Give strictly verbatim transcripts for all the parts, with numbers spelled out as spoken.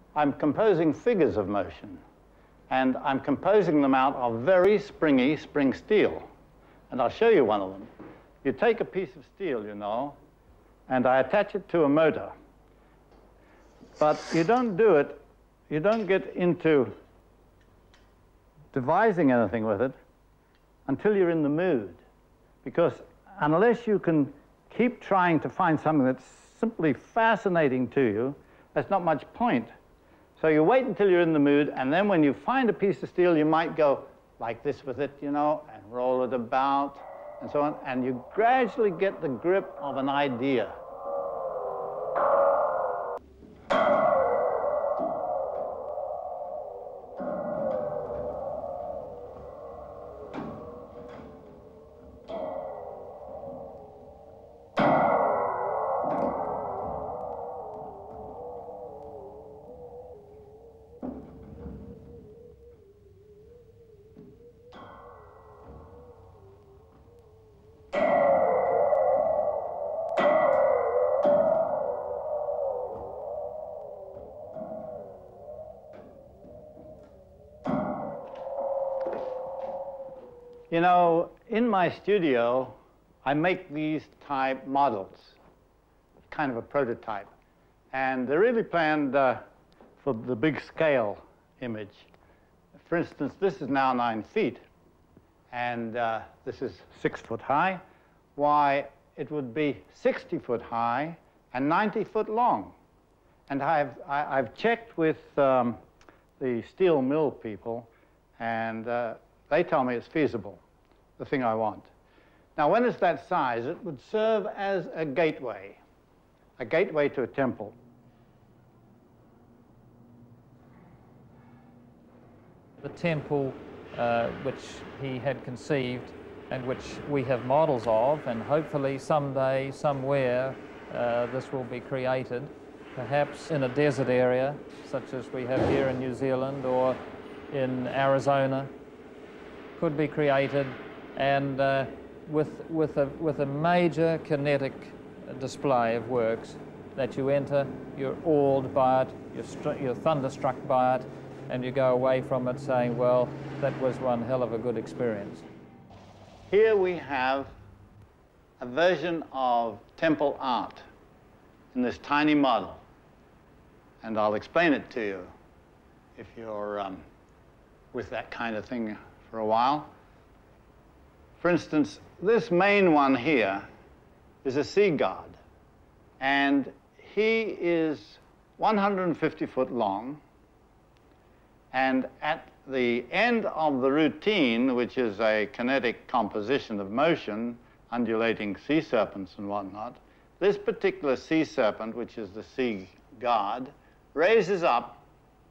I'm composing figures of motion. And I'm composing them out of very springy spring steel. And I'll show you one of them. You take a piece of steel, you know, and I attach it to a motor. But you don't do it, you don't get into devising anything with it until you're in the mood. Because unless you can keep trying to find something that's simply fascinating to you, there's not much point. So you wait until you're in the mood, and then when you find a piece of steel, you might go like this with it, you know, and roll it about, and so on, and you gradually get the grip of an idea. You know, in my studio, I make these type models, kind of a prototype. And they're really planned uh, for the big scale image. For instance, this is now nine feet, and uh, this is six foot high. Why, it would be sixty foot high and ninety foot long. And I've, I, I've checked with um, the steel mill people, and uh, they tell me it's feasible, the thing I want. Now, when it's that size, it would serve as a gateway, a gateway to a temple. The temple uh, which he had conceived and which we have models of, and hopefully someday, somewhere, uh, this will be created, perhaps in a desert area, such as we have here in New Zealand or in Arizona, could be created, and uh, with, with, a, with a major kinetic display of works that you enter, you're awed by it, you're, you're thunderstruck by it, and you go away from it saying, well, that was one hell of a good experience. Here we have a version of temple art in this tiny model, and I'll explain it to you if you're um, with that kind of thing for a while. For instance, this main one here is a sea god, and he is one hundred fifty foot long, and at the end of the routine, which is a kinetic composition of motion, undulating sea serpents and whatnot, this particular sea serpent, which is the sea god, raises up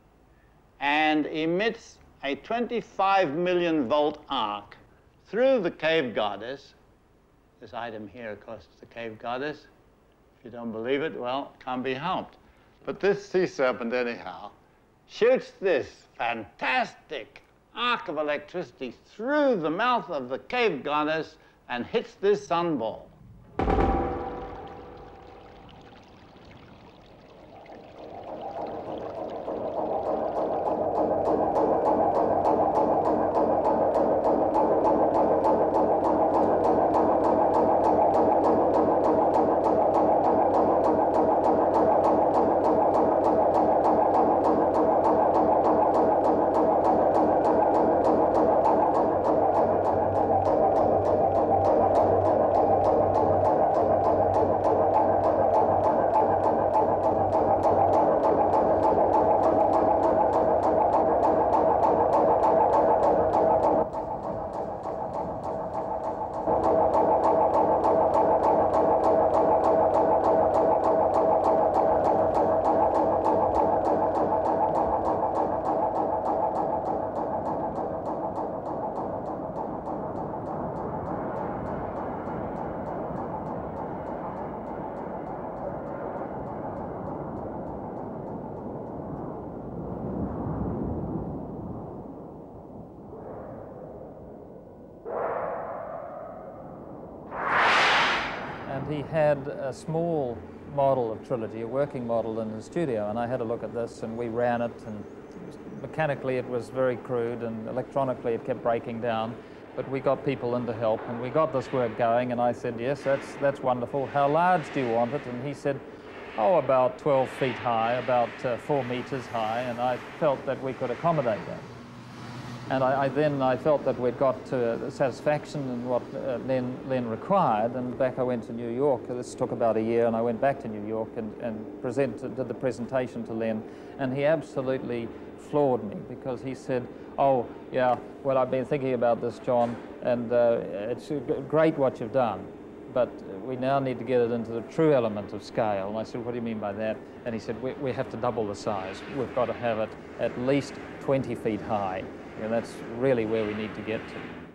and emits a twenty-five million volt arc through the cave goddess. This item here, of course, is the cave goddess. If you don't believe it, well, it can't be helped. But this sea serpent, anyhow, shoots this fantastic arc of electricity through the mouth of the cave goddess and hits this sunball. He had a small model of Trilogy, a working model in the studio, and I had a look at this, and we ran it, and mechanically it was very crude, and electronically it kept breaking down, but we got people in to help, and we got this work going, and I said, yes, that's, that's wonderful. How large do you want it? And he said, oh, about twelve feet high, about uh, four meters high, and I felt that we could accommodate that. And I, I then I felt that we'd got to satisfaction in what uh, Len, Len required, and back I went to New York. This took about a year, and I went back to New York and, and presented, did the presentation to Len, and he absolutely floored me, because he said, oh, yeah, well, I've been thinking about this, John, and uh, it's great what you've done, but we now need to get it into the true element of scale. And I said, what do you mean by that? And he said, we, we have to double the size. We've got to have it at least twenty feet high. And that's really where we need to get to.